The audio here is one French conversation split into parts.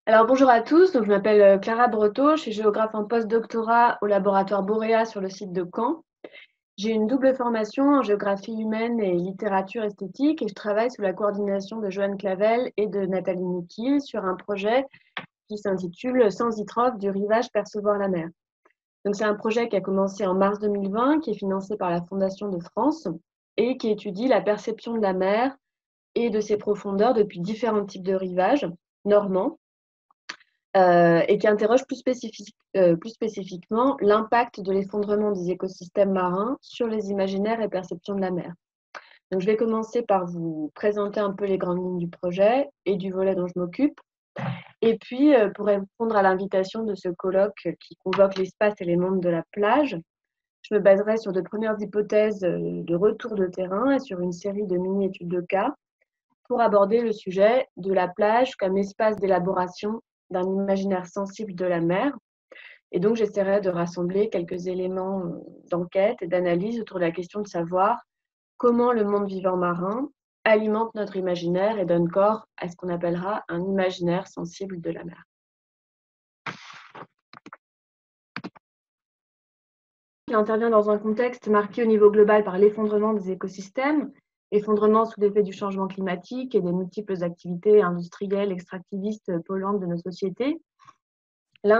Alors bonjour à tous, donc, je m'appelle Clara Breteau, je suis géographe en post-doctorat au laboratoire Boréa sur le site de Caen. J'ai une double formation en géographie humaine et littérature esthétique et je travaille sous la coordination de Joanne Clavel et de Nathalie Niquille sur un projet qui s'intitule Sans Itrof du rivage percevoir la mer. Donc c'est un projet qui a commencé en mars 2020, qui est financé par la Fondation de France et qui étudie la perception de la mer et de ses profondeurs depuis différents types de rivages normands et qui interroge plus spécifiquement l'impact de l'effondrement des écosystèmes marins sur les imaginaires et perceptions de la mer. Donc, je vais commencer par vous présenter un peu les grandes lignes du projet et du volet dont je m'occupe. Et puis, pour répondre à l'invitation de ce colloque qui convoque l'espace et les mondes de la plage, je me baserai sur de premières hypothèses de retour de terrain et sur une série de mini-études de cas pour aborder le sujet de la plage comme espace d'élaboration d'un imaginaire sensible de la mer. Et donc, j'essaierai de rassembler quelques éléments d'enquête et d'analyse autour de la question de savoir comment le monde vivant marin alimente notre imaginaire et donne corps à ce qu'on appellera un imaginaire sensible de la mer. Il intervient dans un contexte marqué au niveau global par l'effondrement des écosystèmes, effondrement sous l'effet du changement climatique et des multiples activités industrielles, extractivistes, polluantes de nos sociétés. L'une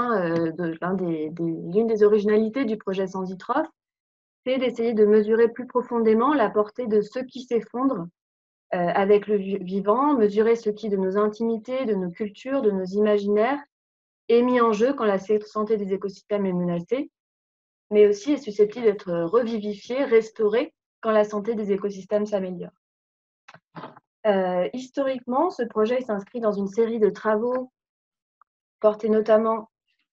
des originalités du projet Sans Itrof, c'est d'essayer de mesurer plus profondément la portée de ce qui s'effondre avec le vivant, mesurer ce qui, de nos intimités, de nos cultures, de nos imaginaires, est mis en jeu quand la santé des écosystèmes est menacée, mais aussi est susceptible d'être revivifié, restauré quand la santé des écosystèmes s'améliore. Historiquement, ce projet s'inscrit dans une série de travaux portés notamment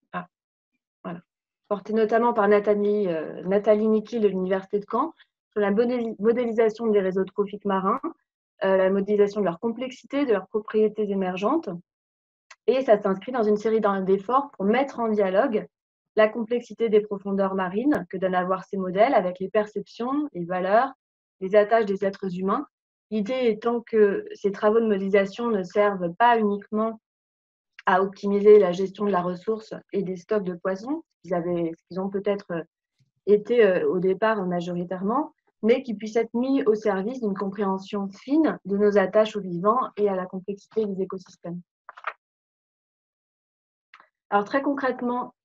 par Nathalie Niquille de l'Université de Caen, sur la modélisation des réseaux trophiques marins, la modélisation de leur complexité, de leurs propriétés émergentes. Et ça s'inscrit dans une série d'efforts pour mettre en dialogue la complexité des profondeurs marines que donnent à voir ces modèles avec les perceptions, les valeurs, les attaches des êtres humains. L'idée étant que ces travaux de modélisation ne servent pas uniquement à optimiser la gestion de la ressource et des stocks de poissons, ce qu'ils ont peut-être été au départ majoritairement, mais qui puissent être mis au service d'une compréhension fine de nos attaches aux vivants et à la complexité des écosystèmes. Alors très concrètement,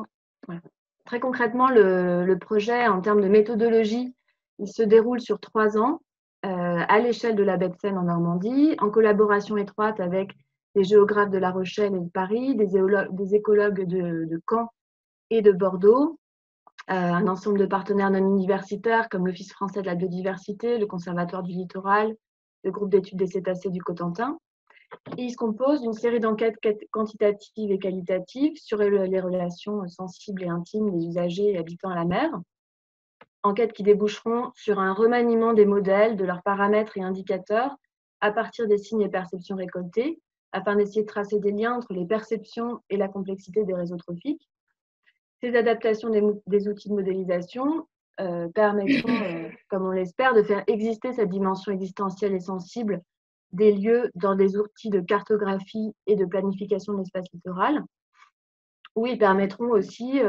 le projet en termes de méthodologie, il se déroule sur 3 ans à l'échelle de la baie de Seine en Normandie, en collaboration étroite avec des géographes de La Rochelle et de Paris, des écologues de Caen et de Bordeaux, un ensemble de partenaires non universitaires comme l'Office français de la biodiversité, le Conservatoire du littoral, le groupe d'études des cétacés du Cotentin. Et il se compose d'une série d'enquêtes quantitatives et qualitatives sur les relations sensibles et intimes des usagers et habitants à la mer. Enquêtes qui déboucheront sur un remaniement des modèles, de leurs paramètres et indicateurs à partir des signes et perceptions récoltés, afin d'essayer de tracer des liens entre les perceptions et la complexité des réseaux trophiques. Ces adaptations des outils de modélisation permettront, comme on l'espère, de faire exister cette dimension existentielle et sensible des lieux dans des outils de cartographie et de planification de l'espace littoral, où ils permettront aussi,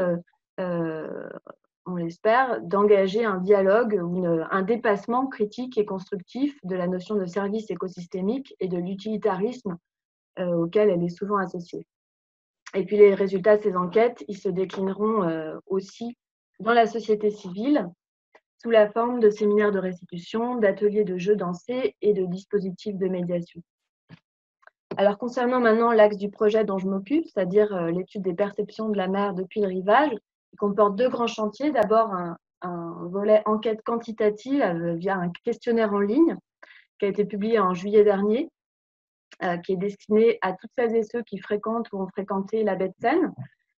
on l'espère, d'engager un dialogue ou un dépassement critique et constructif de la notion de service écosystémique et de l'utilitarisme auquel elle est souvent associée. Et puis les résultats de ces enquêtes, ils se déclineront aussi dans la société civile sous la forme de séminaires de restitution, d'ateliers de jeux dansés et de dispositifs de médiation. Alors concernant maintenant l'axe du projet dont je m'occupe, c'est-à-dire l'étude des perceptions de la mer depuis le rivage, il comporte 2 grands chantiers. D'abord un volet enquête quantitative via un questionnaire en ligne qui a été publié en juillet dernier, qui est destiné à toutes celles et ceux qui fréquentent ou ont fréquenté la baie de Seine.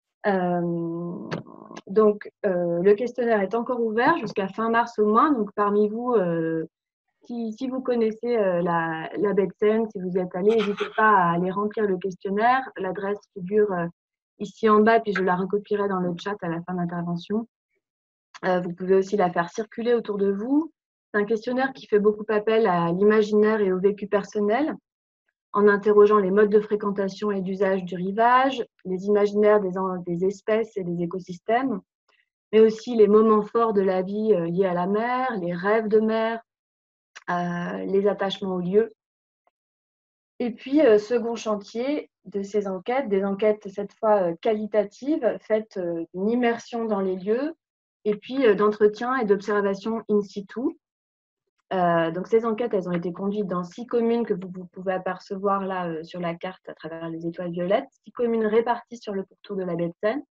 Le questionnaire est encore ouvert jusqu'à fin mars au moins. Donc, parmi vous, si vous connaissez la baie de Seine, si vous êtes allé, n'hésitez pas à aller remplir le questionnaire. L'adresse figure ici en bas, puis je la recopierai dans le chat à la fin de l'intervention. Vous pouvez aussi la faire circuler autour de vous. C'est un questionnaire qui fait beaucoup appel à l'imaginaire et au vécu personnel. en interrogeant les modes de fréquentation et d'usage du rivage, les imaginaires des espèces et des écosystèmes, mais aussi les moments forts de la vie liés à la mer, les rêves de mer, les attachements aux lieux. Et puis, second chantier de ces enquêtes, des enquêtes cette fois qualitatives, faites d'une immersion dans les lieux, et puis d'entretien et d'observation in situ. Donc ces enquêtes, elles ont été conduites dans 6 communes que vous pouvez apercevoir là sur la carte à travers les étoiles violettes, 6 communes réparties sur le pourtour de la baie de Seine.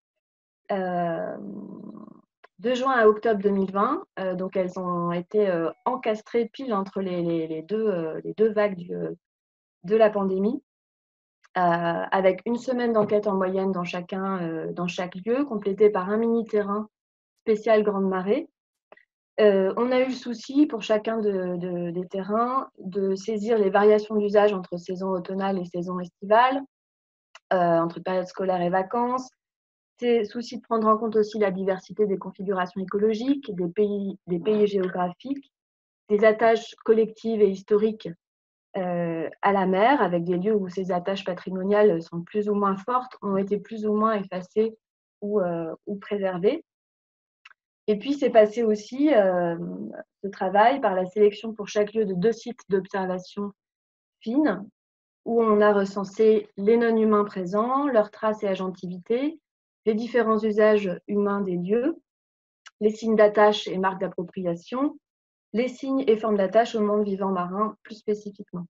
De juin à octobre 2020, donc elles ont été encastrées pile entre les deux vagues de la pandémie, avec une semaine d'enquête en moyenne dans chaque lieu, complétée par un mini-terrain spécial Grande Marée. On a eu le souci pour chacun des terrains de saisir les variations d'usage entre saison automnale et saison estivale, entre période scolaire et vacances. C'est souci de prendre en compte aussi la diversité des configurations écologiques, des pays géographiques, des attaches collectives et historiques à la mer, avec des lieux où ces attaches patrimoniales sont plus ou moins fortes, ont été plus ou moins effacées ou préservées. Et puis, c'est passé aussi ce travail par la sélection pour chaque lieu de 2 sites d'observation fine, où on a recensé les non-humains présents, leurs traces et agentivité, les différents usages humains des lieux, les signes d'attache et marques d'appropriation, les signes et formes d'attache au monde vivant marin plus spécifiquement.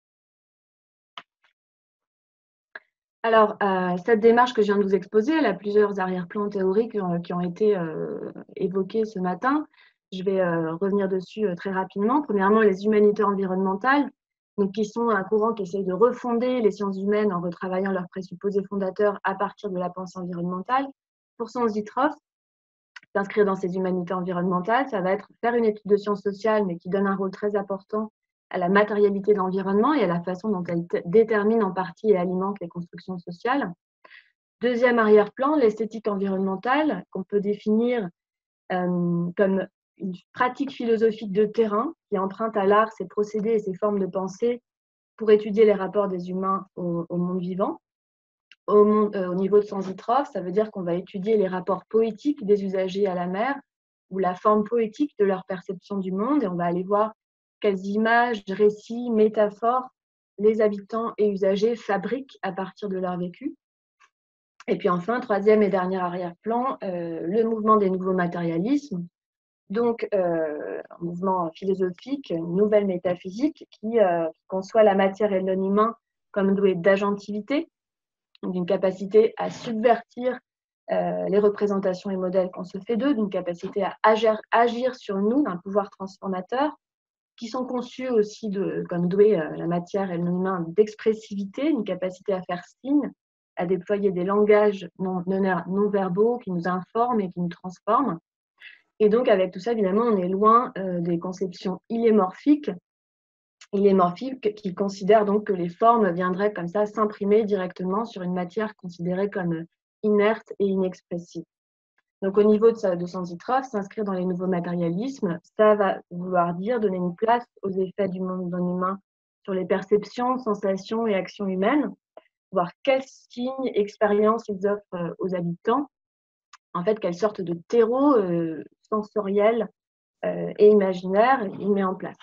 Alors, cette démarche que je viens de vous exposer, elle a plusieurs arrière-plans théoriques qui ont été évoqués ce matin. Je vais revenir dessus très rapidement. Premièrement, les humanités environnementales, donc, qui sont un courant qui essaye de refonder les sciences humaines en retravaillant leurs présupposés fondateurs à partir de la pensée environnementale. Pour Sanzitroff, s'inscrire dans ces humanités environnementales, ça va être faire une étude de sciences sociales, mais qui donne un rôle très important à la matérialité de l'environnement et à la façon dont elle détermine en partie et alimente les constructions sociales. Deuxième arrière-plan, l'esthétique environnementale, qu'on peut définir comme une pratique philosophique de terrain qui emprunte à l'art ses procédés et ses formes de pensée pour étudier les rapports des humains au monde vivant. Au niveau de Sanzitroff, ça veut dire qu'on va étudier les rapports poétiques des usagers à la mer ou la forme poétique de leur perception du monde, et on va aller voir quelles images, récits, métaphores les habitants et usagers fabriquent à partir de leur vécu. Et puis enfin, troisième et dernier arrière-plan, le mouvement des nouveaux matérialismes, donc un mouvement philosophique, une nouvelle métaphysique qui conçoit la matière et le non-humain comme doué d'agentivité, d'une capacité à subvertir les représentations et modèles qu'on se fait d'eux, d'une capacité à agir sur nous, d'un pouvoir transformateur, qui sont conçus aussi comme doués, la matière et le non-humain, d'expressivité, une capacité à faire signe, à déployer des langages non-verbaux qui nous informent et qui nous transforment. Et donc, avec tout ça, évidemment, on est loin des conceptions illémorphiques qui considèrent donc que les formes viendraient comme ça s'imprimer directement sur une matière considérée comme inerte et inexpressive. Donc, au niveau de Sanzitroff, s'inscrire dans les nouveaux matérialismes, ça va vouloir dire donner une place aux effets du monde non humain sur les perceptions, sensations et actions humaines, voir quels signes, expériences ils offrent aux habitants, en fait, quelle sorte de terreau sensoriel et imaginaire il met en place.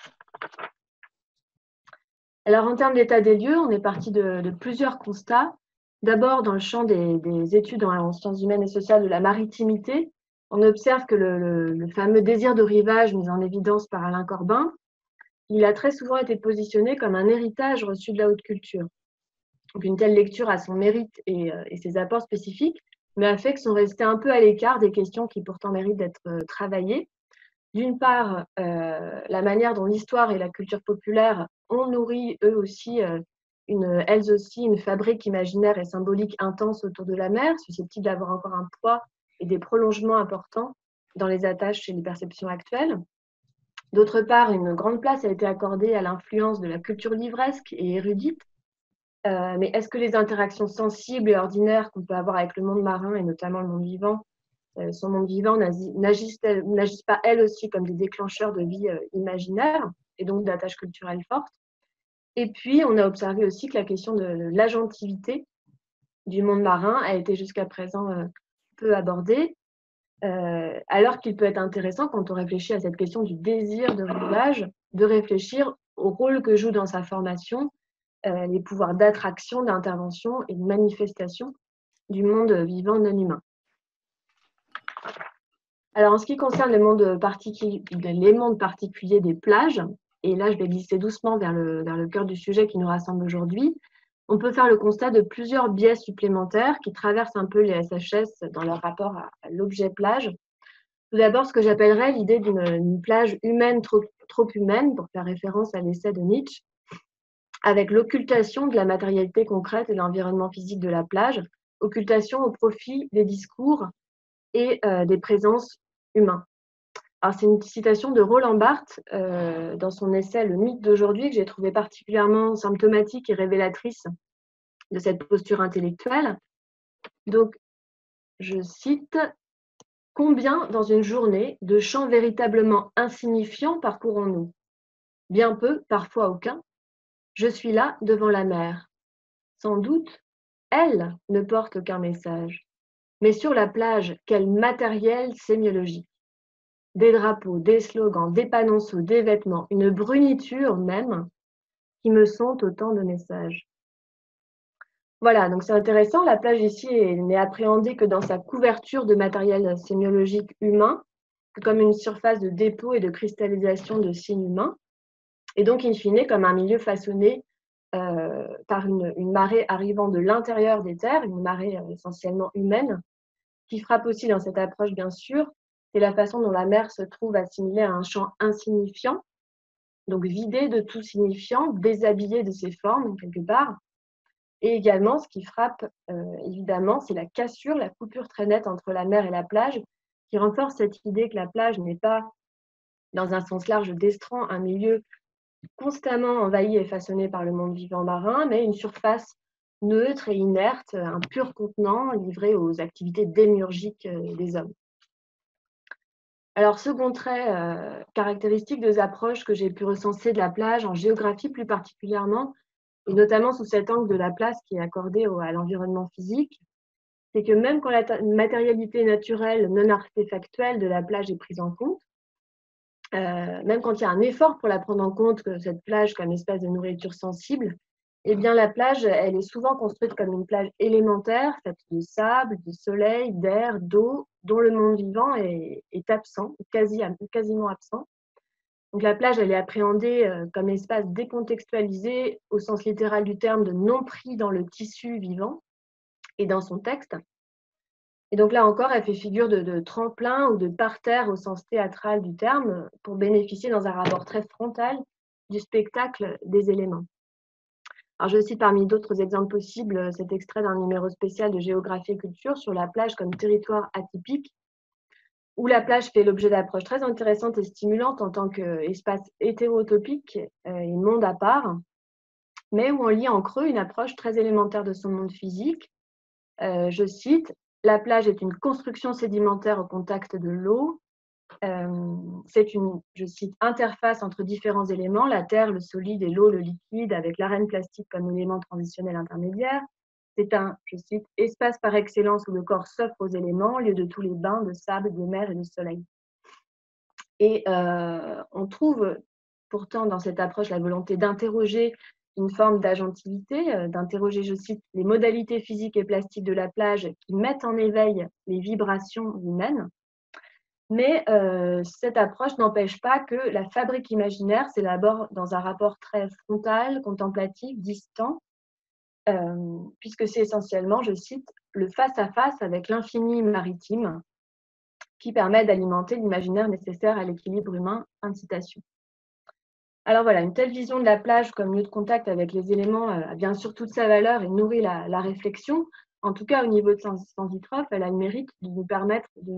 Alors, en termes d'état des lieux, on est parti de plusieurs constats. D'abord, dans le champ des études en sciences humaines et sociales de la maritimité, on observe que le fameux désir de rivage mis en évidence par Alain Corbin, il a très souvent été positionné comme un héritage reçu de la haute culture. Donc, une telle lecture a son mérite et ses apports spécifiques, mais a fait que sont restés un peu à l'écart des questions qui pourtant méritent d'être travaillées. D'une part, la manière dont l'histoire et la culture populaire ont nourri elles aussi une fabrique imaginaire et symbolique intense autour de la mer, susceptible d'avoir encore un poids et des prolongements importants dans les attaches et les perceptions actuelles. D'autre part, une grande place a été accordée à l'influence de la culture livresque et érudite. Mais est-ce que les interactions sensibles et ordinaires qu'on peut avoir avec le monde marin et notamment le monde vivant, son monde vivant, n'agissent pas elles aussi comme des déclencheurs de vie imaginaire et donc d'attaches culturelles fortes? Et puis, on a observé aussi que la question de l'agentivité du monde marin a été jusqu'à présent peu abordée, alors qu'il peut être intéressant, quand on réfléchit à cette question du désir de rivage, de réfléchir au rôle que joue dans sa formation les pouvoirs d'attraction, d'intervention et de manifestation du monde vivant non humain. Alors, en ce qui concerne les mondes particuliers des plages, et là, je vais glisser doucement vers le cœur du sujet qui nous rassemble aujourd'hui, on peut faire le constat de plusieurs biais supplémentaires qui traversent un peu les SHS dans leur rapport à l'objet plage. Tout d'abord, ce que j'appellerais l'idée d'une plage humaine trop humaine, pour faire référence à l'essai de Nietzsche, avec l'occultation de la matérialité concrète et de l'environnement physique de la plage, occultation au profit des discours et des présences humaines. Alors, c'est une citation de Roland Barthes dans son essai Le mythe d'aujourd'hui que j'ai trouvé particulièrement symptomatique et révélatrice de cette posture intellectuelle. Donc, je cite: « Combien dans une journée de champs véritablement insignifiants parcourons-nous? Bien peu, parfois aucun. Je suis là devant la mer. Sans doute, elle ne porte aucun message. Mais sur la plage, quel matériel sémiologique! Des drapeaux, des slogans, des panonceaux, des vêtements, une bruniture même, qui me sont autant de messages. » Voilà, donc c'est intéressant. La plage ici n'est appréhendée que dans sa couverture de matériel sémiologique humain, comme une surface de dépôt et de cristallisation de signes humains, et donc in fine comme un milieu façonné par une marée arrivant de l'intérieur des terres, une marée essentiellement humaine, qui frappe aussi dans cette approche, bien sûr, c'est la façon dont la mer se trouve assimilée à un champ insignifiant, donc vidé de tout signifiant, déshabillé de ses formes, quelque part. Et également, ce qui frappe, évidemment, c'est la cassure, la coupure très nette entre la mer et la plage, qui renforce cette idée que la plage n'est pas, dans un sens large d'estran, un milieu constamment envahi et façonné par le monde vivant marin, mais une surface neutre et inerte, un pur contenant livré aux activités démiurgiques des hommes. Alors, second trait caractéristique des approches que j'ai pu recenser de la plage, en géographie plus particulièrement, et notamment sous cet angle de la place qui est accordée à l'environnement physique, c'est que même quand la matérialité naturelle non artefactuelle de la plage est prise en compte, même quand il y a un effort pour la prendre en compte, cette plage comme espèce de nourriture sensible, eh bien la plage, elle est souvent construite comme une plage élémentaire, faite de sable, de soleil, d'air, d'eau, dont le monde vivant est absent, quasiment absent. Donc la plage, elle est appréhendée comme espace décontextualisé au sens littéral du terme, de non pris dans le tissu vivant et dans son texte. Et donc là encore, elle fait figure de tremplin ou de parterre au sens théâtral du terme pour bénéficier dans un rapport très frontal du spectacle des éléments. Alors je cite parmi d'autres exemples possibles cet extrait d'un numéro spécial de Géographie et Culture sur la plage comme territoire atypique, où la plage fait l'objet d'approches très intéressantes et stimulantes en tant qu'espace hétérotopique et monde à part, mais où on lit en creux une approche très élémentaire de son monde physique. Je cite: « La plage est une construction sédimentaire au contact de l'eau. C'est une, je cite, interface entre différents éléments, la terre, le solide et l'eau, le liquide, avec l'arène plastique comme élément transitionnel intermédiaire. C'est un, je cite, espace par excellence où le corps s'offre aux éléments, lieu de tous les bains de sable, de mer et de soleil. » Et on trouve pourtant dans cette approche la volonté d'interroger une forme d'agentivité, d'interroger, je cite, les modalités physiques et plastiques de la plage qui mettent en éveil les vibrations humaines. Mais cette approche n'empêche pas que la fabrique imaginaire s'élabore dans un rapport très frontal, contemplatif, distant, puisque c'est essentiellement, je cite, le face-à-face avec l'infini maritime qui permet d'alimenter l'imaginaire nécessaire à l'équilibre humain. Fin de citation. Alors voilà, une telle vision de la plage comme lieu de contact avec les éléments a bien sûr toute sa valeur et nourrit la réflexion. En tout cas, au niveau de Sensitroph, elle a le mérite de nous permettre de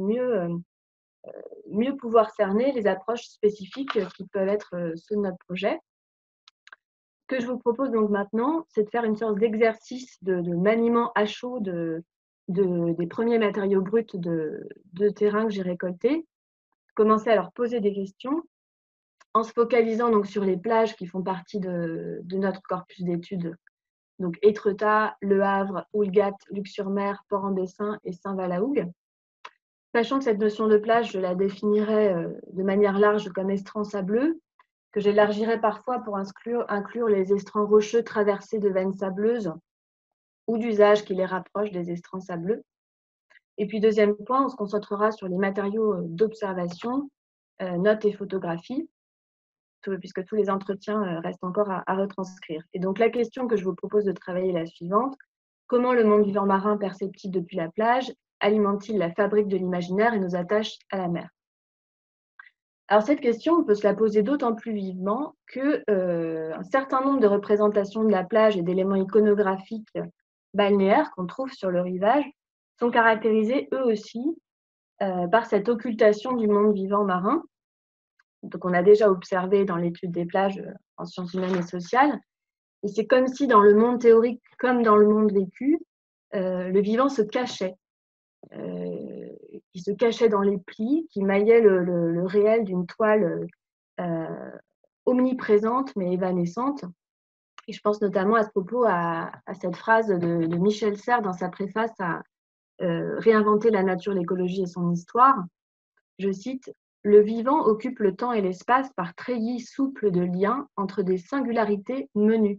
mieux pouvoir cerner les approches spécifiques qui peuvent être ceux de notre projet. Ce que je vous propose donc maintenant, c'est de faire une sorte d'exercice de maniement à chaud des premiers matériaux bruts de terrain que j'ai récoltés, commencer à leur poser des questions en se focalisant donc sur les plages qui font partie de notre corpus d'études, donc Étretat, Le Havre, Houlgate, Luc-sur-Mer, Port-en-Bessin et Saint-Valahougue. Sachant que cette notion de plage, je la définirais de manière large comme estran sableux, que j'élargirais parfois pour inclure les estrans rocheux traversés de veines sableuses ou d'usages qui les rapprochent des estrans sableux. Et puis deuxième point, on se concentrera sur les matériaux d'observation, notes et photographies, puisque tous les entretiens restent encore à retranscrire. Et donc la question que je vous propose de travailler est la suivante. Comment le monde vivant marin perceptible depuis la plage alimente-t-il la fabrique de l'imaginaire et nos attaches à la mer? Alors cette question, on peut se la poser d'autant plus vivement qu'un certain nombre de représentations de la plage et d'éléments iconographiques balnéaires qu'on trouve sur le rivage sont caractérisés eux aussi par cette occultation du monde vivant marin. Donc on a déjà observé dans l'étude des plages en sciences humaines et sociales. Et c'est comme si dans le monde théorique comme dans le monde vécu, le vivant se cachait. Qui se cachait dans les plis, qui maillaient le réel d'une toile omniprésente mais évanescente. Et je pense notamment à ce propos à cette phrase de Michel Serres dans sa préface à Réinventer la nature, l'écologie et son histoire. Je cite: « Le vivant occupe le temps et l'espace par treillis souples de liens entre des singularités menues.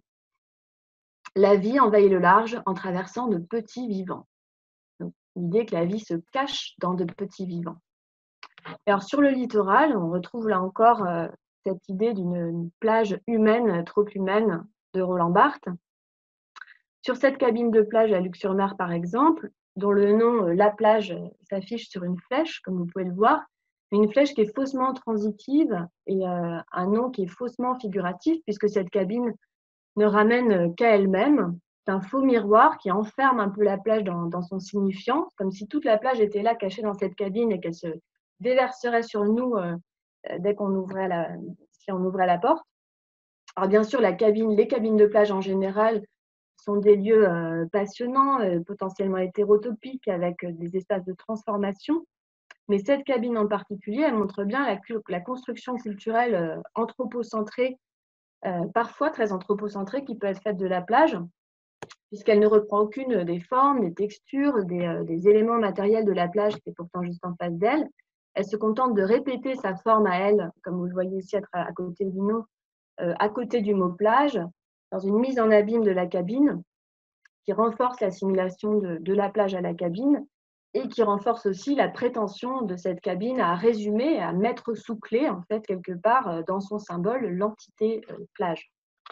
La vie envahit le large en traversant de petits vivants. » Donc, l'idée que la vie se cache dans de petits vivants. Et alors sur le littoral, on retrouve là encore cette idée d'une plage humaine, trop humaine, de Roland Barthes. Sur cette cabine de plage à Luc-sur-Mer, par exemple, dont le nom La Plage s'affiche sur une flèche, comme vous pouvez le voir, une flèche qui est faussement transitive et un nom qui est faussement figuratif, puisque cette cabine ne ramène qu'à elle-même. C'est un faux miroir qui enferme un peu la plage dans son signifiant, comme si toute la plage était là, cachée dans cette cabine, et qu'elle se déverserait sur nous dès qu'on ouvrait si on ouvrait la porte. Alors bien sûr, les cabines de plage en général sont des lieux passionnants, potentiellement hétérotopiques, avec des espaces de transformation. Mais cette cabine en particulier, elle montre bien la construction culturelle anthropocentrée, parfois très anthropocentrée, qui peut être faite de la plage, puisqu'elle ne reprend aucune des formes, des textures, des éléments matériels de la plage qui est pourtant juste en face d'elle. Elle se contente de répéter sa forme à elle, comme vous le voyez ici à côté du nom, à côté du mot plage, dans une mise en abîme de la cabine, qui renforce l'assimilation de la plage à la cabine et qui renforce aussi la prétention de cette cabine à résumer, à mettre sous clé, en fait, quelque part, dans son symbole, l'entité plage.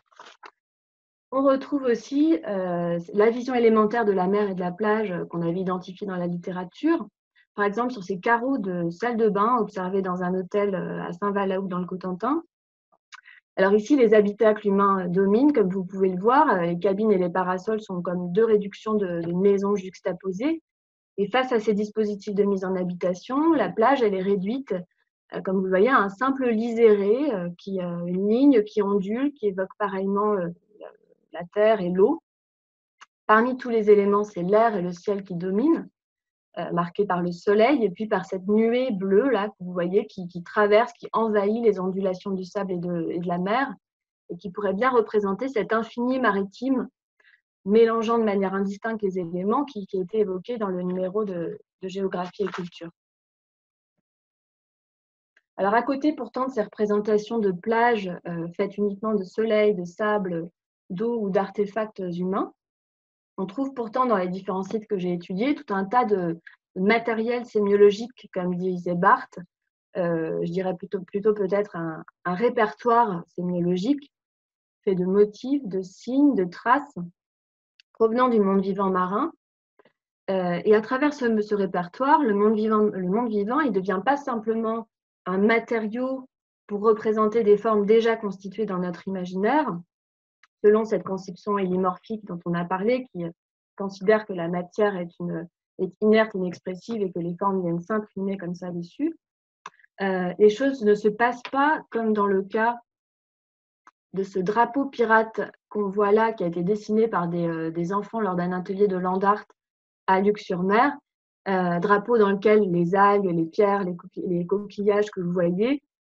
On retrouve aussi la vision élémentaire de la mer et de la plage qu'on avait identifiée dans la littérature. Par exemple, sur ces carreaux de salle de bain observés dans un hôtel à Saint-Valahougue dans le Cotentin. Alors ici, les habitacles humains dominent, comme vous pouvez le voir. Les cabines et les parasols sont comme deux réductions de maisons juxtaposées. Et face à ces dispositifs de mise en habitation, la plage, elle est réduite, comme vous le voyez, à un simple liséré, une ligne qui ondule, qui évoque pareillement la terre et l'eau. Parmi tous les éléments, c'est l'air et le ciel qui dominent, marqués par le soleil, et puis par cette nuée bleue là, que vous voyez, qui traverse, qui envahit les ondulations du sable et de la mer, et qui pourrait bien représenter cet infini maritime, mélangeant de manière indistincte les éléments, qui a été évoqué dans le numéro de géographie et culture. Alors à côté pourtant de ces représentations de plages faites uniquement de soleil, de sable, d'eau ou d'artefacts humains, on trouve pourtant dans les différents sites que j'ai étudiés tout un tas de matériel sémiologique, comme disait Barthes, je dirais plutôt peut-être un répertoire sémiologique fait de motifs, de signes, de traces provenant du monde vivant marin. Et à travers ce répertoire, le monde vivant, il ne devient pas simplement un matériau pour représenter des formes déjà constituées dans notre imaginaire, selon cette conception hélimorphique dont on a parlé, qui considère que la matière est inerte, inexpressive et que les formes viennent s'imprimer comme ça dessus. Les choses ne se passent pas comme dans le cas de ce drapeau pirate qu'on voit là, qui a été dessiné par des enfants lors d'un atelier de land art à Luc-sur-Mer, drapeau dans lequel les algues, les pierres, les coquillages que vous voyez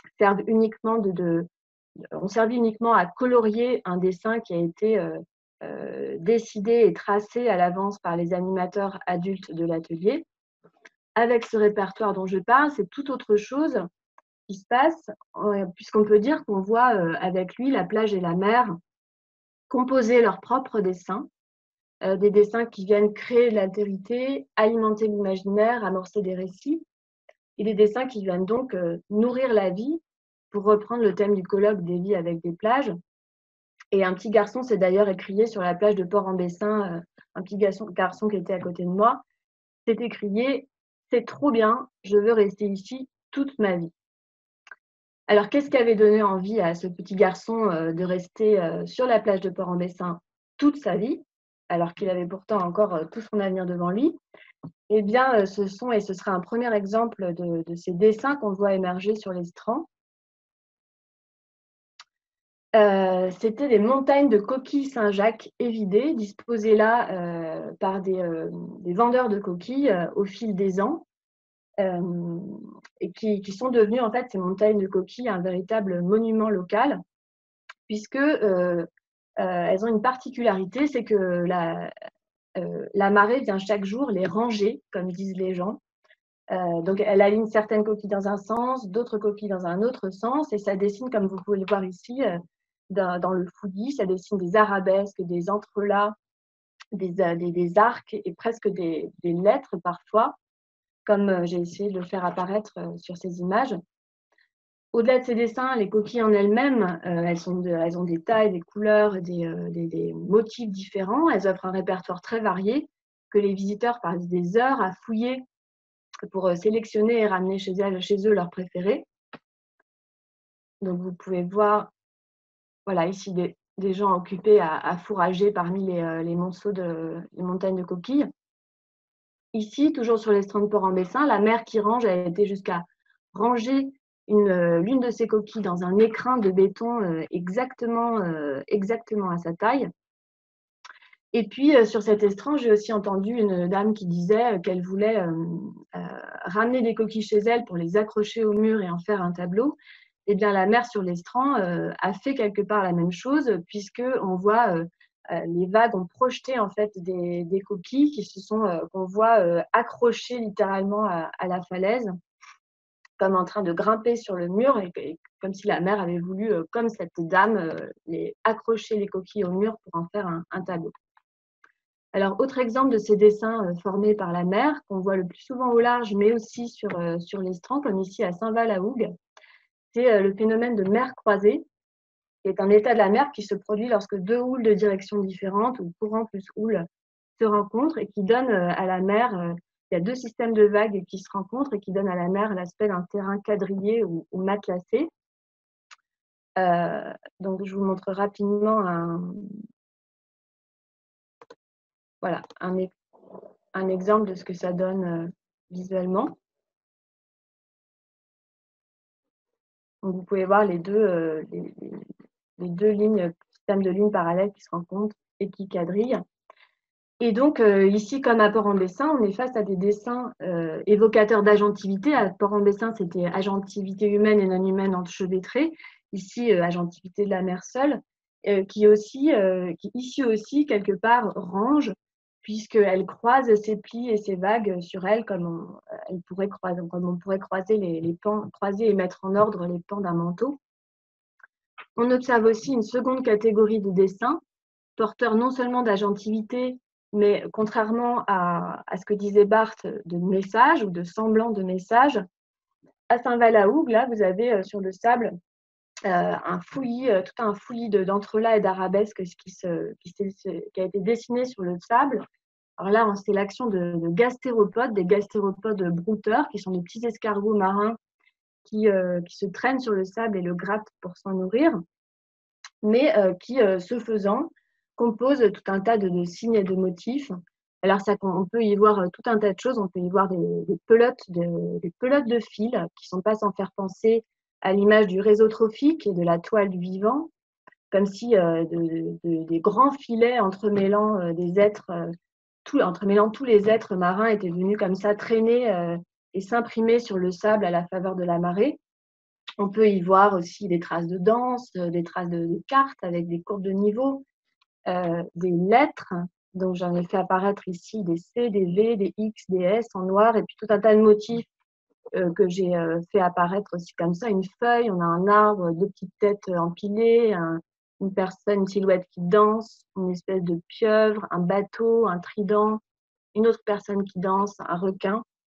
ont servi uniquement à colorier un dessin qui a été décidé et tracé à l'avance par les animateurs adultes de l'atelier. Avec ce répertoire dont je parle, c'est tout autre chose qui se passe, puisqu'on peut dire qu'on voit avec lui la plage et la mer composer leurs propres dessins, des dessins qui viennent créer de l'altérité, alimenter l'imaginaire, amorcer des récits, et des dessins qui viennent donc nourrir la vie, pour reprendre le thème du colloque des vies avec des plages. Et un petit garçon s'est d'ailleurs écrié sur la plage de Port-en-Bessin, un petit garçon qui était à côté de moi, s'est écrié « C'est trop bien, je veux rester ici toute ma vie ». Alors, qu'est-ce qui avait donné envie à ce petit garçon de rester sur la plage de Port-en-Bessin toute sa vie, alors qu'il avait pourtant encore tout son avenir devant lui? Eh bien, ce sera un premier exemple de ces dessins qu'on voit émerger sur les strands. C'était des montagnes de coquilles Saint-Jacques évidées, disposées là par des vendeurs de coquilles au fil des ans, et qui sont devenues, en fait, ces montagnes de coquilles, un véritable monument local, puisque elles ont une particularité, c'est que la marée vient chaque jour les ranger, comme disent les gens. Donc, elle aligne certaines coquilles dans un sens, d'autres coquilles dans un autre sens, et ça dessine, comme vous pouvez le voir ici, dans le fouillis, ça dessine des arabesques, des entrelacs, des arcs et presque des lettres parfois, comme j'ai essayé de le faire apparaître sur ces images. Au-delà de ces dessins, les coquilles en elles-mêmes, elles ont des tailles, des couleurs, des motifs différents. Elles offrent un répertoire très varié que les visiteurs passent des heures à fouiller pour sélectionner et ramener chez eux leurs préférés. Donc, vous pouvez voir, voilà, ici des gens occupés à fourrager parmi les monceaux les montagnes de coquilles. Ici, toujours sur les strands de Port-en-Bessin, la mère qui range a été jusqu'à ranger l'une de ces coquilles dans un écrin de béton exactement à sa taille. Et puis, sur cet estran, j'ai aussi entendu une dame qui disait qu'elle voulait ramener des coquilles chez elle pour les accrocher au mur et en faire un tableau. Eh bien, la mère sur l'estran a fait quelque part la même chose, puisqu'on voit les vagues ont projeté en fait des coquilles qu'on voit accrochées littéralement à la falaise, comme en train de grimper sur le mur, et comme si la mère avait voulu, comme cette dame, accrocher les coquilles au mur pour en faire un tableau. Alors, autre exemple de ces dessins formés par la mer, qu'on voit le plus souvent au large, mais aussi sur les strands, comme ici à Saint-Val-à-Hougue, c'est le phénomène de mer croisée, qui est un état de la mer qui se produit lorsque deux houles de direction différentes, ou courant plus houle, se rencontrent et qui donne à la mer, il y a deux systèmes de vagues qui se rencontrent et qui donnent à la mer l'aspect d'un terrain quadrillé ou matelassé. Donc, je vous montre rapidement voilà, un exemple de ce que ça donne visuellement. Donc, vous pouvez voir les deux systèmes de lignes parallèles qui se rencontrent et qui quadrillent. Et donc, ici, comme à Port-en-Bessin, on est face à des dessins évocateurs d'agentivité. À Port-en-Bessin, c'était agentivité humaine et non humaine enchevêtrée. Ici, agentivité de la mer seule, qui ici aussi, quelque part, range, puisqu'elle croise ses plis et ses vagues sur elle, comme on pourrait croiser les pans, croiser et mettre en ordre les pans d'un manteau. On observe aussi une seconde catégorie de dessins, porteurs non seulement d'agentivité, mais contrairement à ce que disait Barthes, de messages ou de semblants de messages. À Saint-Val-à-Hougue, là, vous avez sur le sable tout un fouillis d'entrelacs et d'arabesques qui a été dessiné sur le sable. Alors là, c'est l'action de gastéropodes, des gastéropodes brouteurs, qui sont des petits escargots marins qui se traînent sur le sable et le grattent pour s'en nourrir, mais qui, ce faisant, composent tout un tas de signes et de motifs. Alors, on peut y voir tout un tas de choses. On peut y voir des pelotes de fils qui ne sont pas sans faire penser à l'image du réseau trophique et de la toile du vivant, comme si des grands filets entremêlant entremêlant tous les êtres marins étaient venus comme ça traîner et s'imprimer sur le sable à la faveur de la marée. On peut y voir aussi des traces de danse, des traces de cartes avec des courbes de niveau, des lettres. Donc, j'en ai fait apparaître ici des C, des V, des X, des S en noir, et puis tout un tas de motifs que j'ai fait apparaître aussi comme ça. Une feuille, on a un arbre, deux petites têtes empilées, une personne, une silhouette qui danse, une espèce de pieuvre, un bateau, un trident, une autre personne qui danse, un requin.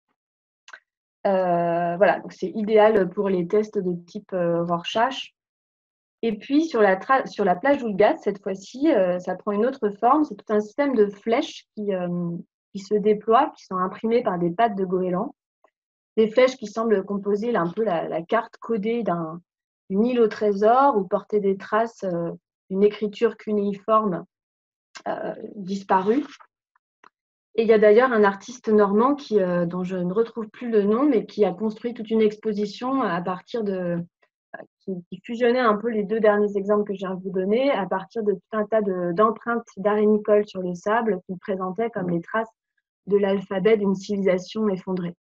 Voilà, donc c'est idéal pour les tests de type Rorschach. Et puis sur la plage d'Oulgat, cette fois-ci, ça prend une autre forme. C'est tout un système de flèches qui se déploient, qui sont imprimées par des pattes de goéland. Des flèches qui semblent composer un peu la carte codée d'une île au trésor ou porter des traces d'une écriture cunéiforme disparue. Et il y a d'ailleurs un artiste normand dont je ne retrouve plus le nom, mais qui a construit toute une exposition à partir qui fusionnait un peu les deux derniers exemples que je viens de vous donner, à partir de tout un tas d'empreintes d'arénicoles sur le sable qu'il présentait comme les traces de l'alphabet d'une civilisation effondrée.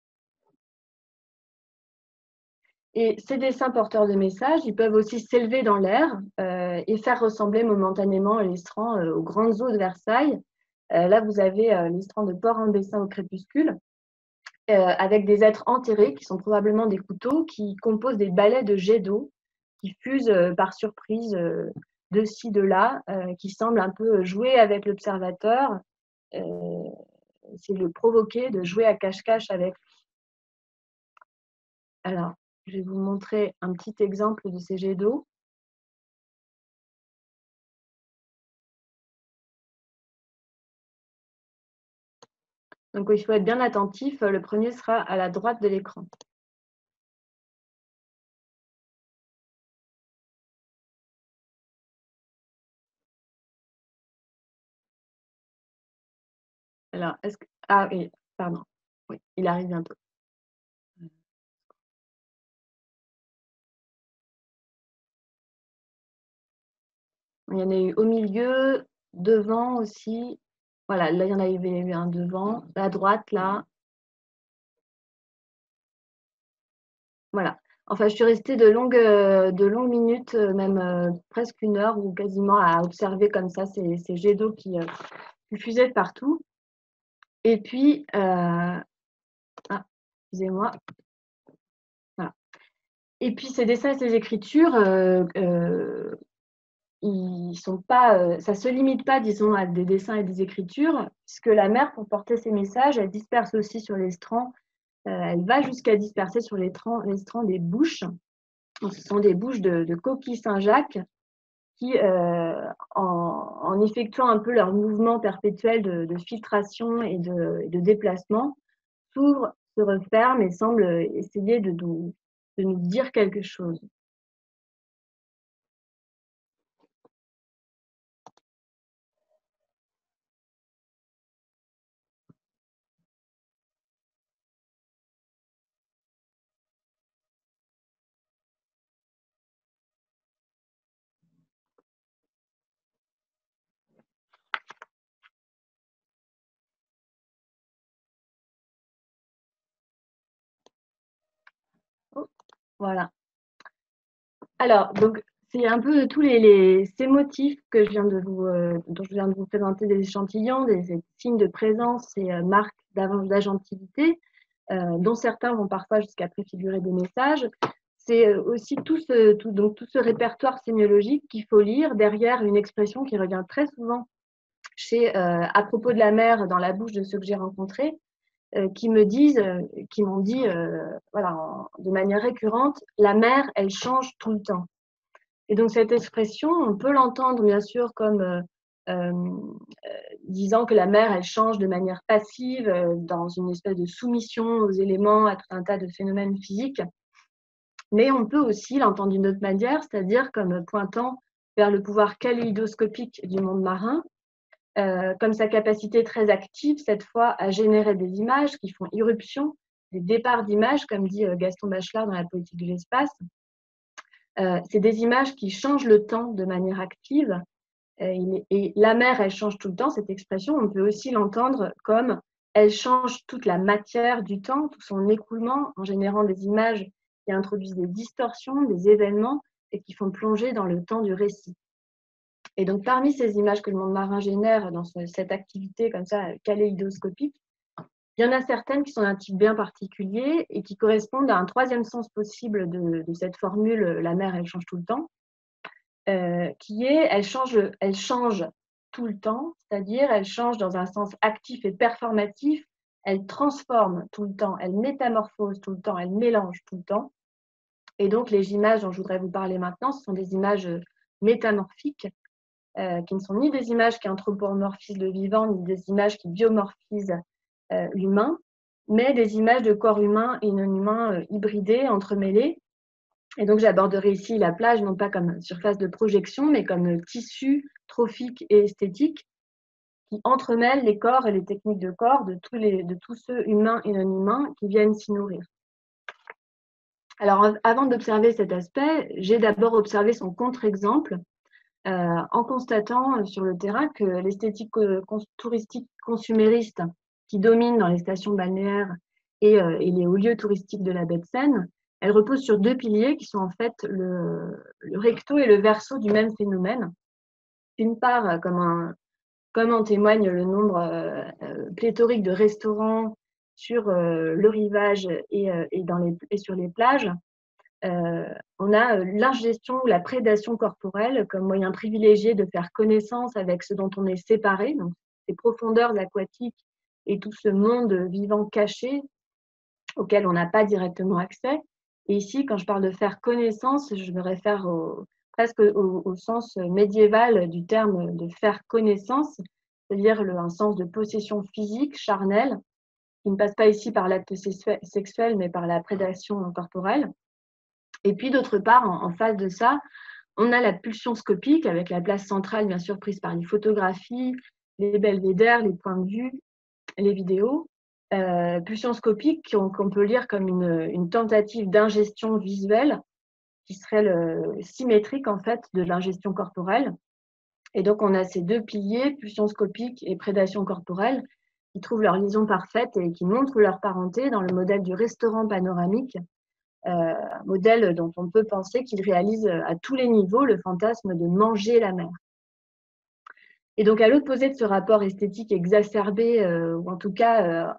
Et ces dessins porteurs de messages, ils peuvent aussi s'élever dans l'air et faire ressembler momentanément l'estran aux grandes eaux de Versailles. Là, vous avez l'estran de Port-en-Bessin au crépuscule, avec des êtres enterrés qui sont probablement des couteaux qui composent des balais de jets d'eau qui fusent par surprise de ci, de là, qui semblent un peu jouer avec l'observateur, c'est le provoquer, de jouer à cache-cache avec lui. Alors, je vais vous montrer un petit exemple de ces jets d'eau. Donc, il faut être bien attentif. Le premier sera à la droite de l'écran. Alors, est-ce que… Ah oui, pardon. Oui, il arrive bientôt. Il y en a eu au milieu, devant aussi. Voilà, là, il y en avait eu un devant. À droite, là. Voilà. Enfin, je suis restée de longues minutes, même presque une heure ou quasiment à observer comme ça ces jets d'eau qui fusaient de partout. Et puis, excusez-moi. Voilà. Et puis, ces dessins et ces écritures, ils sont pas, ça ne se limite pas, disons, à des dessins et des écritures, puisque la mer, pour porter ses messages, elle disperse aussi sur l'estran. Elle va jusqu'à disperser sur l'estran des bouches. Donc, ce sont des bouches de coquilles Saint-Jacques qui, en effectuant un peu leur mouvement perpétuel de filtration et de déplacement, s'ouvrent, se referment et semblent essayer de nous dire quelque chose. Oh, voilà. Alors, donc, c'est un peu tous ces motifs que dont je viens de vous présenter des échantillons, des signes de présence et marques d'agentivité, dont certains vont parfois jusqu'à préfigurer des messages. C'est aussi tout ce répertoire sémiologique qu'il faut lire derrière une expression qui revient très souvent à propos de la mer dans la bouche de ceux que j'ai rencontrés, qui m'ont dit, voilà, de manière récurrente, la mer, elle change tout le temps. Et donc cette expression, on peut l'entendre bien sûr comme disant que la mer, elle change de manière passive, dans une espèce de soumission aux éléments, à tout un tas de phénomènes physiques. Mais on peut aussi l'entendre d'une autre manière, c'est-à-dire comme pointant vers le pouvoir kaléidoscopique du monde marin, comme sa capacité très active, cette fois, à générer des images qui font irruption, des départs d'images, comme dit Gaston Bachelard dans La politique de l'espace. C'est des images qui changent le temps de manière active. Et la mer, elle change tout le temps, cette expression, on peut aussi l'entendre comme elle change toute la matière du temps, tout son écoulement, en générant des images qui introduisent des distorsions, des événements et qui font plonger dans le temps du récit. Et donc, parmi ces images que le monde marin génère dans cette activité comme ça kaléidoscopique, il y en a certaines qui sont d'un type bien particulier et qui correspondent à un troisième sens possible de cette formule « la mer, elle change tout le temps », qui est elle change tout le temps, c'est-à-dire elle change dans un sens actif et performatif, elle transforme tout le temps, elle métamorphose tout le temps, elle mélange tout le temps. Et donc, les images dont je voudrais vous parler maintenant, ce sont des images métamorphiques, qui ne sont ni des images qui anthropomorphisent le vivant, ni des images qui biomorphisent l'humain, mais des images de corps humains et non humains hybridés, entremêlés. Et donc, j'aborderai ici la plage, non pas comme surface de projection, mais comme tissu trophique et esthétique qui entremêle les corps et les techniques de corps de tous ceux humains et non humains qui viennent s'y nourrir. Alors, avant d'observer cet aspect, j'ai d'abord observé son contre-exemple en constatant sur le terrain que l'esthétique touristique consumériste qui domine dans les stations balnéaires et les hauts lieux touristiques de la baie de Seine, elle repose sur deux piliers qui sont en fait le recto et le verso du même phénomène. D'une part, comme en témoigne le nombre pléthorique de restaurants sur le rivage et sur les plages, on a l'ingestion ou la prédation corporelle comme moyen privilégié de faire connaissance avec ce dont on est séparé, donc ces profondeurs aquatiques et tout ce monde vivant caché auquel on n'a pas directement accès. Et ici, quand je parle de faire connaissance, je me réfère presque au sens médiéval du terme de faire connaissance, c'est-à-dire un sens de possession physique, charnelle, qui ne passe pas ici par l'acte sexuel, mais par la prédation corporelle. Et puis, d'autre part, en face de ça, on a la pulsion scopique avec la place centrale, bien sûr, prise par les photographies, les belvédères, les points de vue, les vidéos. Pulsion scopique qu'on peut lire comme une tentative d'ingestion visuelle qui serait symétrique, en fait, de l'ingestion corporelle. Et donc, on a ces deux piliers, pulsion scopique et prédation corporelle, qui trouvent leur liaison parfaite et qui montrent leur parenté dans le modèle du restaurant panoramique, modèle dont on peut penser qu'il réalise à tous les niveaux le fantasme de manger la mer. Et donc, à l'opposé de ce rapport esthétique exacerbé, ou en tout cas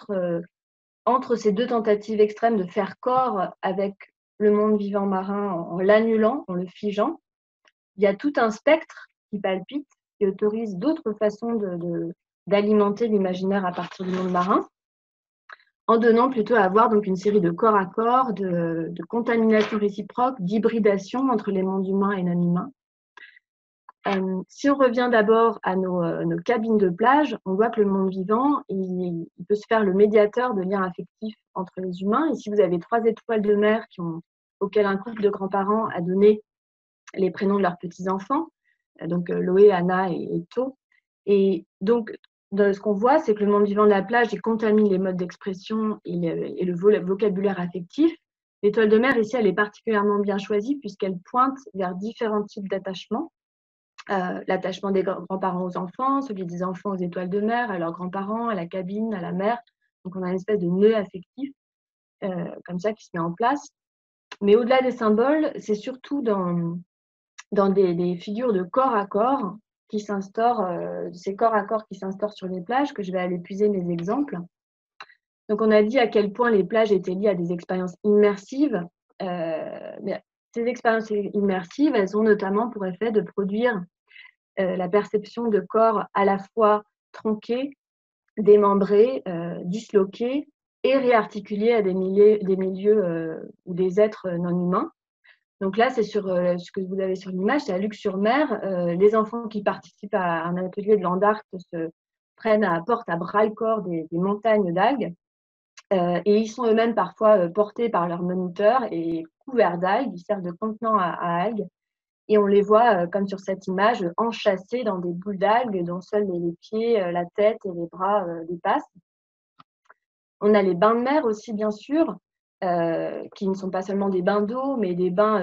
entre ces deux tentatives extrêmes de faire corps avec le monde vivant marin en l'annulant, en le figeant, il y a tout un spectre qui palpite, qui autorise d'autres façons d'alimenter l'imaginaire à partir du monde marin, en donnant plutôt à avoir donc une série de corps à corps, de contamination réciproque, d'hybridation entre les mondes humains et non humains. Si on revient d'abord à nos cabines de plage, on voit que le monde vivant, il peut se faire le médiateur de liens affectifs entre les humains. Ici, vous avez 3 étoiles de mer auxquelles un couple de grands-parents a donné les prénoms de leurs petits-enfants, donc Loé, Anna et To. Et donc, ce qu'on voit, c'est que le monde vivant de la plage, il contamine les modes d'expression et le vocabulaire affectif. L'étoile de mer, ici, elle est particulièrement bien choisie puisqu'elle pointe vers différents types d'attachements. L'attachement des grands-parents aux enfants, celui des enfants aux étoiles de mer, à leurs grands-parents, à la cabine, à la mer. Donc, on a une espèce de nœud affectif comme ça qui se met en place. Mais au-delà des symboles, c'est surtout dans des figures de corps à corps qui s'instaurent, ces corps à corps qui s'instaurent sur les plages, que je vais aller puiser mes exemples. Donc, on a dit à quel point les plages étaient liées à des expériences immersives. Mais ces expériences immersives, elles ont notamment pour effet de produire la perception de corps à la fois tronqués, démembrés, disloqués et réarticulés à des milieux ou des êtres non humains. Donc là, c'est sur ce que vous avez sur l'image, c'est à Luc-sur-Mer. Les enfants qui participent à un atelier de land art portent à bras-le-corps des montagnes d'algues. Et ils sont eux-mêmes parfois portés par leurs moniteurs et couverts d'algues. Ils servent de contenant à algues. Et on les voit, comme sur cette image, enchâssés dans des boules d'algues dont seuls les pieds, la tête et les bras dépassent. On a les bains de mer aussi, bien sûr, qui ne sont pas seulement des bains d'eau, mais des bains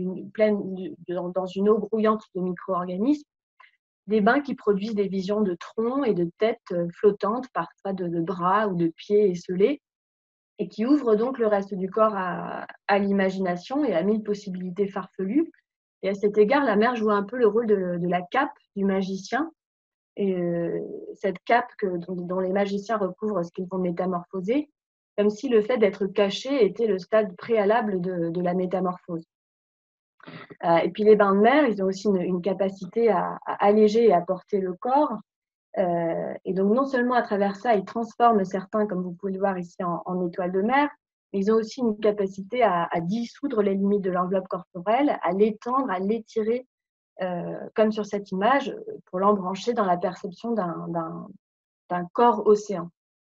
dans une eau brouillante de micro-organismes. Des bains qui produisent des visions de troncs et de têtes flottantes, parfois de bras ou de pieds esselés. et qui ouvre donc le reste du corps à l'imagination et à mille possibilités farfelues. Et à cet égard, la mer joue un peu le rôle de la cape du magicien. Et cette cape dont les magiciens recouvrent ce qu'ils vont métamorphoser, comme si le fait d'être caché était le stade préalable de la métamorphose. Et puis les bains de mer, ils ont aussi une capacité à alléger et à porter le corps. Et donc non seulement à travers ça, ils transforment certains, comme vous pouvez le voir ici, en étoiles de mer, mais ils ont aussi une capacité à dissoudre les limites de l'enveloppe corporelle, à l'étendre, à l'étirer, comme sur cette image, pour l'embrancher dans la perception d'un corps océan.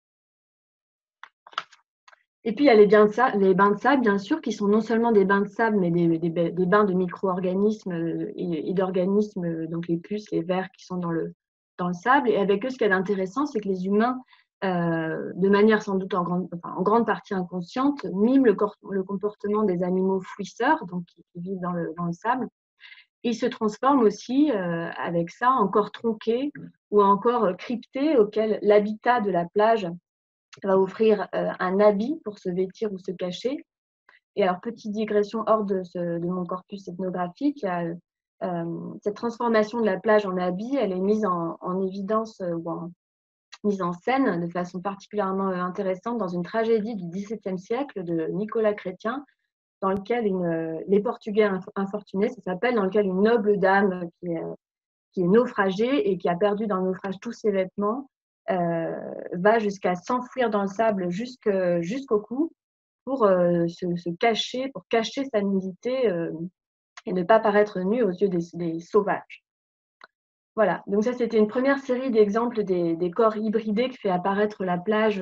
Et puis il y a les bains de sable, bien sûr, qui sont non seulement des bains de sable, mais des bains de micro-organismes et d'organismes, donc les puces, les vers qui sont dans le sable. Et avec eux, ce qu'il y a d'intéressant, c'est que les humains, de manière sans doute en grande partie inconsciente, miment le comportement des animaux fouisseurs, donc qui vivent dans le sable. Et ils se transforment aussi avec ça en corps tronqués ou en corps cryptés auxquels l'habitat de la plage va offrir un habit pour se vêtir ou se cacher. Et alors, petite digression hors de mon corpus ethnographique, cette transformation de la plage en habit, elle est mise en évidence ou mise en scène de façon particulièrement intéressante dans une tragédie du XVIIe siècle de Nicolas Chrétien, dans lequel les Portugais infortunés, ça s'appelle, dans lequel une noble dame qui est naufragée et qui a perdu dans le naufrage tous ses vêtements, va jusqu'à s'enfouir dans le sable jusqu'au cou pour se cacher, pour cacher sa nudité et ne pas paraître nue aux yeux des sauvages. Voilà, donc ça c'était une première série d'exemples des corps hybridés que fait apparaître la plage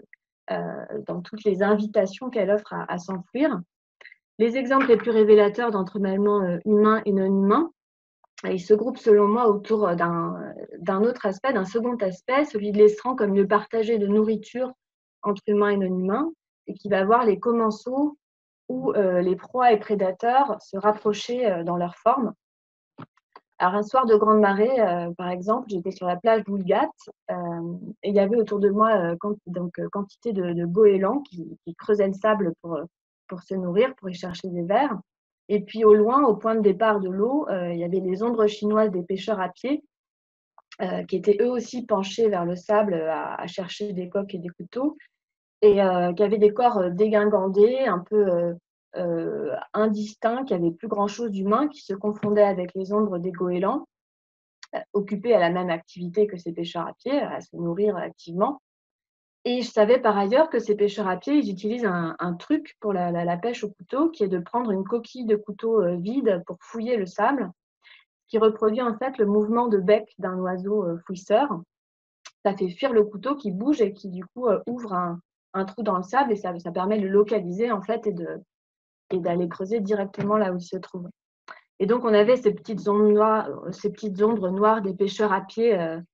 dans toutes les invitations qu'elle offre à s'enfuir. Les exemples les plus révélateurs d'entremêlement humain et non humain, ils se groupent selon moi autour d'un autre aspect, d'un second aspect, celui de l'estran comme lieu partagé de nourriture entre humains et non humains, et qui va voir les commensaux ou les proies et prédateurs se rapprocher dans leur forme. Alors un soir de grande marée, par exemple, j'étais sur la plage d'Oulgat et il y avait autour de moi quantité de goélands qui creusaient le sable pour se nourrir, pour y chercher des vers. Et puis au loin, au point de départ de l'eau, il y avait les ombres chinoises des pêcheurs à pied qui étaient eux aussi penchés vers le sable à chercher des coques et des couteaux et qui avaient des corps dégingandés, un peu indistincts, qui n'avaient plus grand-chose d'humain, qui se confondaient avec les ombres des goélands, occupés à la même activité que ces pêcheurs à pied, à se nourrir activement. Et je savais par ailleurs que ces pêcheurs à pied, ils utilisent un truc pour la pêche au couteau, qui est de prendre une coquille de couteau vide pour fouiller le sable, qui reproduit en fait le mouvement de bec d'un oiseau fouisseur. Ça fait fuir le couteau qui bouge et qui du coup ouvre un trou dans le sable et ça permet de le localiser en fait et d'aller creuser directement là où il se trouve. Et donc on avait ces petites ombres noires des pêcheurs à pied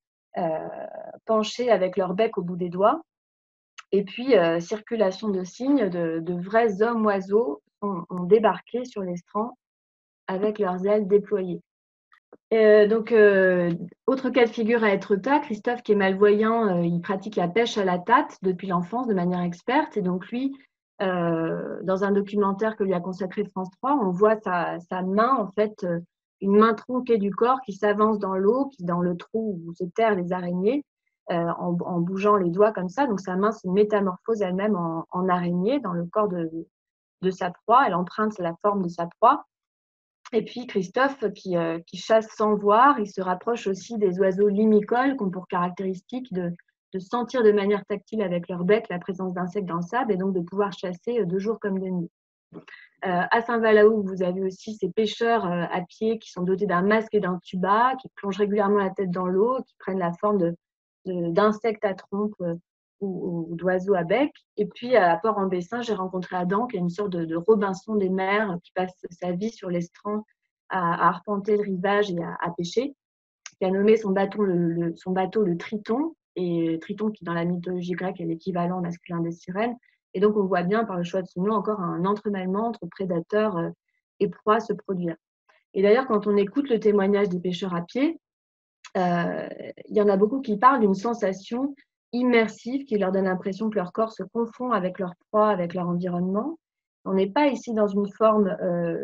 penchés avec leur bec au bout des doigts. Et puis, circulation de signes de vrais hommes-oiseaux ont débarqué sur l'estran avec leurs ailes déployées. Donc, autre cas de figure à Etretat, Christophe qui est malvoyant, il pratique la pêche à la tatte depuis l'enfance de manière experte. Et donc lui, dans un documentaire que lui a consacré France 3, on voit sa main, en fait, une main tronquée du corps qui s'avance dans l'eau, qui dans le trou où se terrent les araignées, en bougeant les doigts comme ça. Donc sa main se métamorphose elle-même en araignée dans le corps de sa proie. Elle emprunte la forme de sa proie. Et puis Christophe qui chasse sans voir, il se rapproche aussi des oiseaux limicoles qui ont pour caractéristique de sentir de manière tactile avec leur bec la présence d'insectes dans le sable et donc de pouvoir chasser de jour comme de nuit. À Saint-Valaou, vous avez aussi ces pêcheurs à pied qui sont dotés d'un masque et d'un tuba, qui plongent régulièrement la tête dans l'eau, qui prennent la forme d'insectes à trompe ou d'oiseaux à bec. Et puis à Port-en-Bessin, j'ai rencontré Adam, qui est une sorte de Robinson des mers, qui passe sa vie sur l'estran à arpenter le rivage et à pêcher, qui a nommé son bateau le Triton, et Triton qui dans la mythologie grecque est l'équivalent masculin des sirènes. Et donc on voit bien par le choix de ce nom encore un entremêlement entre prédateurs et proies se produire. Et d'ailleurs, quand on écoute le témoignage des pêcheurs à pied, il y en a beaucoup qui parlent d'une sensation immersif qui leur donne l'impression que leur corps se confond avec leur proie, avec leur environnement. On n'est pas ici dans une forme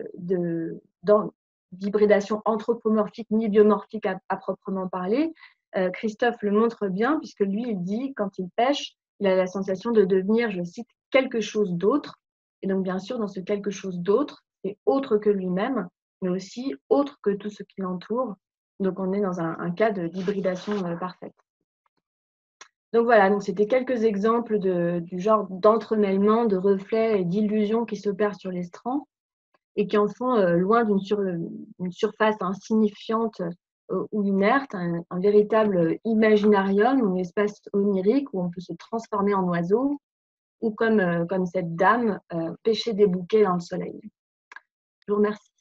d'hybridation anthropomorphique ni biomorphique à proprement parler. Christophe le montre bien, puisque lui, il dit, quand il pêche, il a la sensation de devenir, je cite, quelque chose d'autre. Et donc, bien sûr, dans ce quelque chose d'autre, c'est autre que lui-même, mais aussi autre que tout ce qui l'entoure. Donc, on est dans un cas d'hybridation parfaite. Donc voilà, donc c'était quelques exemples du genre d'entremêlement, de reflets et d'illusions qui s'opèrent sur les strands et qui en font, loin d'une surface insignifiante ou inerte, un véritable imaginarium, un espace onirique où on peut se transformer en oiseau ou comme cette dame, pêcher des bouquets dans le soleil. Je vous remercie.